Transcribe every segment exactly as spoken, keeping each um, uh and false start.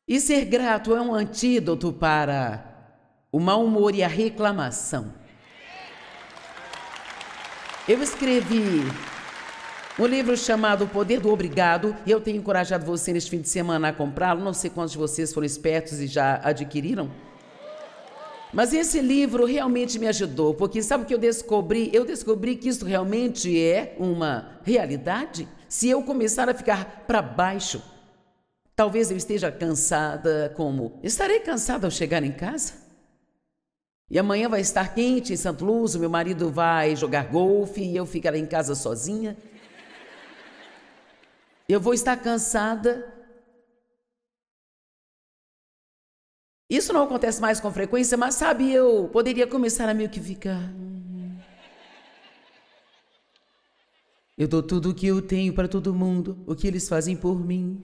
E ser grato é um antídoto para o mau humor e a reclamação. Eu escrevi um livro chamado O Poder do Obrigado e eu tenho encorajado você neste fim de semana a comprá-lo. Não sei quantos de vocês foram espertos e já adquiriram. Mas esse livro realmente me ajudou, porque sabe o que eu descobri? Eu descobri que isso realmente é uma realidade. Se eu começar a ficar para baixo, talvez eu esteja cansada, como estarei cansada ao chegar em casa. E amanhã vai estar quente em Santo Luz, o meu marido vai jogar golfe e eu ficarei em casa sozinha. Eu vou estar cansada. Isso não acontece mais com frequência, mas sabe, eu poderia começar a meio que ficar... Eu dou tudo o que eu tenho para todo mundo, o que eles fazem por mim.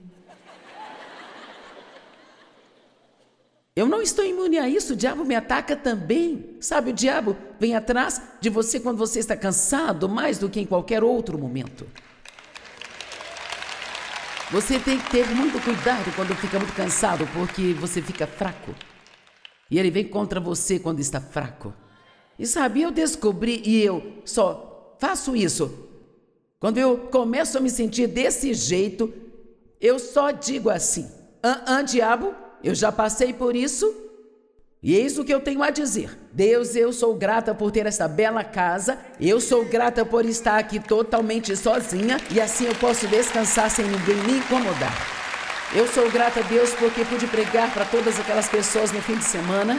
Eu não estou imune a isso, o diabo me ataca também. Sabe, o diabo vem atrás de você quando você está cansado, mais do que em qualquer outro momento. Você tem que ter muito cuidado quando fica muito cansado, porque você fica fraco. E ele vem contra você quando está fraco. E sabe, eu descobri, e eu só faço isso. Quando eu começo a me sentir desse jeito, eu só digo assim: ah, ah, diabo, eu já passei por isso. E eis o que eu tenho a dizer. Deus, eu sou grata por ter essa bela casa. Eu sou grata por estar aqui totalmente sozinha. E assim eu posso descansar sem ninguém me incomodar. Eu sou grata a Deus porque pude pregar para todas aquelas pessoas no fim de semana.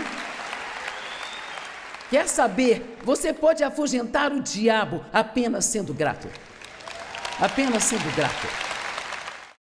Quer saber? Você pode afugentar o diabo apenas sendo grato. Apenas sendo grato.